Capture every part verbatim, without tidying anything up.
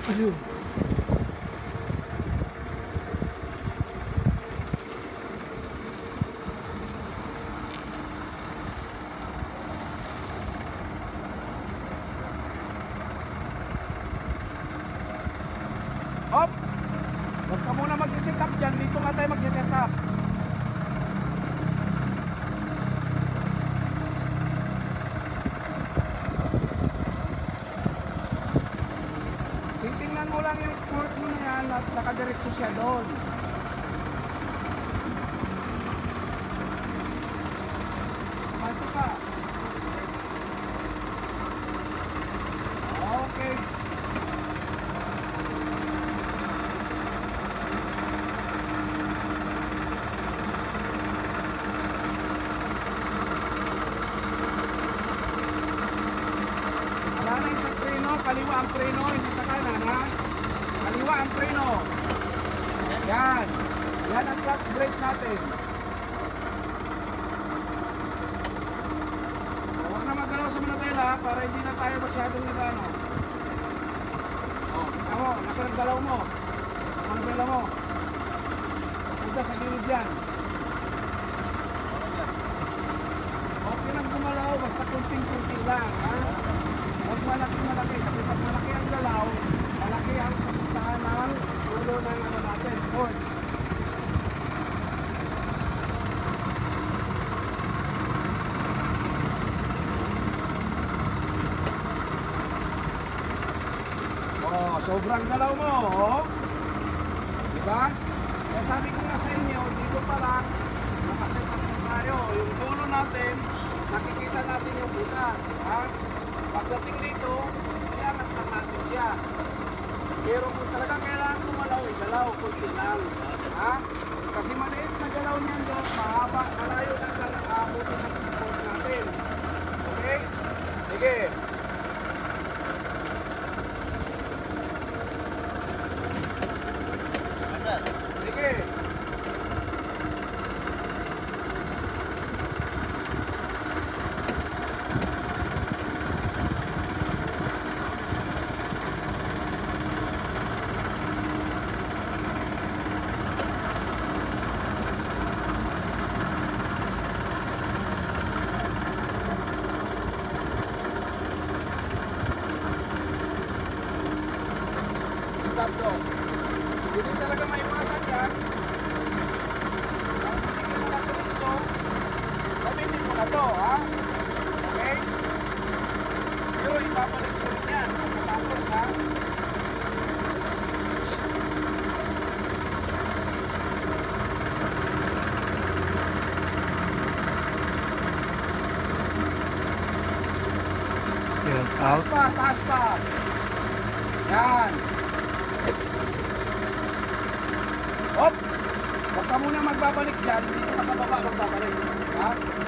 Ayun. Hop! Huwag ka muna magsiset up dyan. Dito nga tayo magsiset up. Titingnan mo lang yung fork mo na yan at nakadiretso siya doon. Mato ka. Okay. Wala na yung sa preno, kaliwa ang preno, hindi sa kanan ha. Kaliwa ang preno. Yan. Yan ang clutch brake natin. Huwag na magalaw sa manatela para hindi na tayo masyadong nagano. O, kita mo, nakaragdalaw mo. Manatela mo. Punta sa gilid yan. Okay lang gumalaw, basta kunting-kunti lang ha. Huwag malaki-malaki kasi pag malaki ang galaw, malaki ang kapuntahan ng ulo ng ano natin, fork. Oh, sobrang galaw mo, oh. Diba? Kaya sabi ko nga sa inyo, dito pa lang, nakaset up na tayo. Yung dulo natin, nakikita natin yung butas, ha? Pagdating dito, kailangan lang natin siya. Pero kung talagang kailangan kumalaw, igalaw, kunti lang. Ha? Kasi maliit na galaw niyan doon, mahaba, malayo na sa nakabuti ng fork natin. Okay? Sige. Sige. Stop to. Hindi talaga maiwasan yan. Kung hindi mo na tulinso, gamitin mo na to, ha? Okay? Pero ibabalik mo rin yan. Pagkatapos, ha? Yan, Taas out. pa, taas pa. Yan. Hop! Huwag ka muna magbabalik dyan. Dito ka sa baba magbabalik. Ha?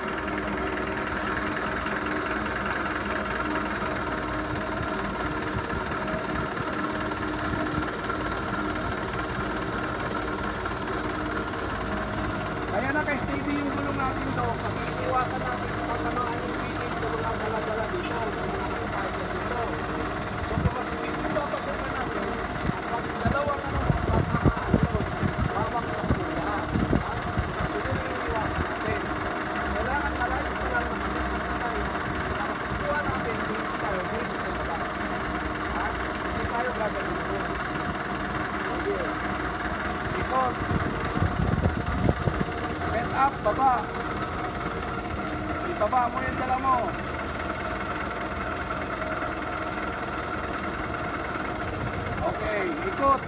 Kaya naka-steady yung gulong natin to kasi iniwasan natin kung pagkamaan yung piling gulong na dala-dala dito. Dito. So kung mas ibabasa na natin, pag dalawang ano, pagkakaan yun, bawang sa pula. So yun yung iniwasan natin. Kailangan malayo ko lang makasama tayo para kukuha natin, diretso tayo, diretso tayo labas. Ha? Hindi tayo gagawin ito. Sige. Ikot. Set up, baba. Ibaba mo yung dala mo. Okay, ikot.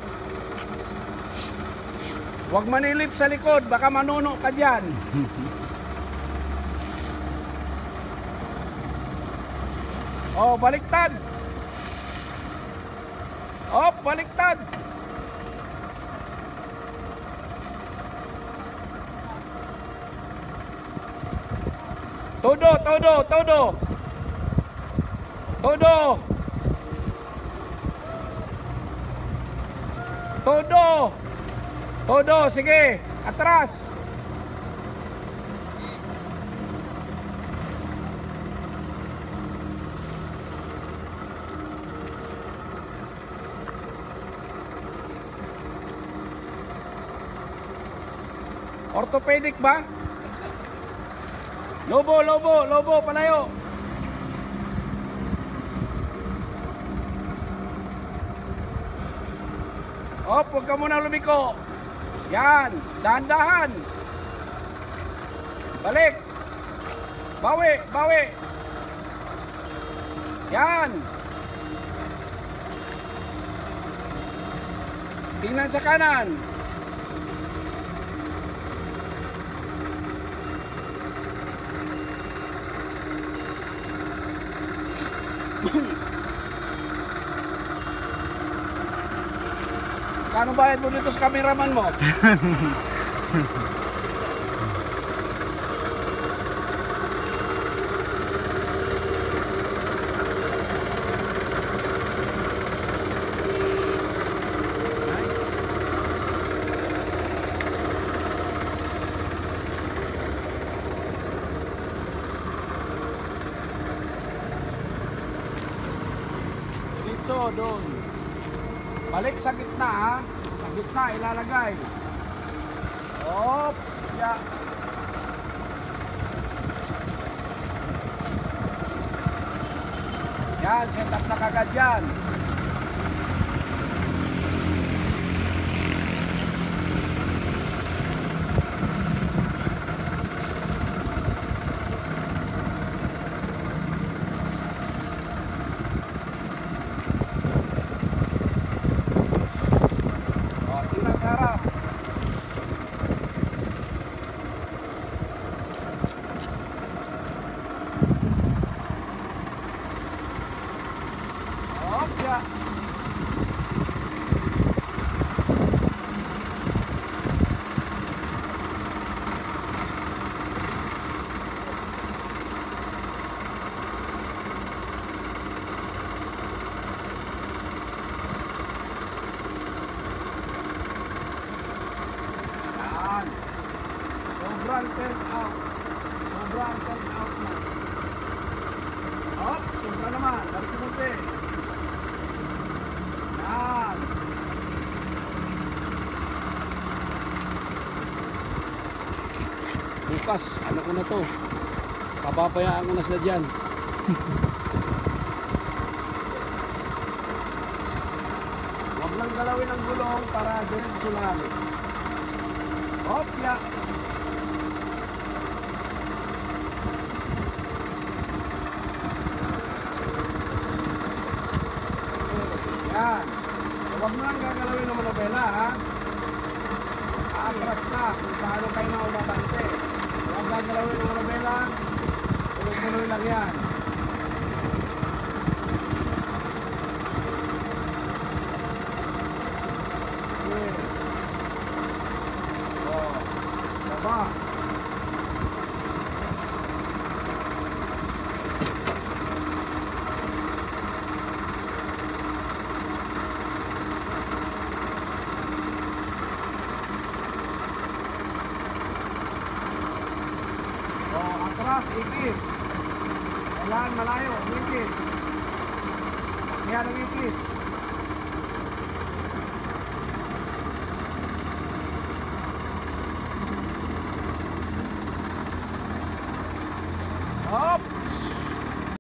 Huwag manilip sa likod, baka manuno ka dyan. Oh, baliktad. Oh, baliktad. Todo, todo, todo. Todo. Todo. Todo, sige. Atras. Orthopedic ba? Lobo, lobo, lobo, palayo. Op, huwag ka muna lumiko. Yan, dahan-dahan. Balik. Bawi, bawi. Yan. Tingnan sa kanan. Kano bayad mo dito sa cameraman mo? Diretso doon. Balik sa gitna ha. Sa gitna ilalagay. Op. Ya. Yan, set up na kagad yan. Sobrang turn out. Sobrang turn out na. Hop, sobra naman. Balik mo munti. Yan. Bukas, ano ko na to. Pababayaan ko na sila dyan. Huwag lang galawin ang gulong para diretso lang. Hop, ya. Yan. So, huwag mo lang gagalawin ng manobela, ha? Aatras na kung paano kayo na umabante. Huwag gagalawin ng manobela. Tuloy-tuloy lang yan. Okay. Oh. Baba. Atras, ikis. Kailangan malayo, ikis. Yan ang ikis.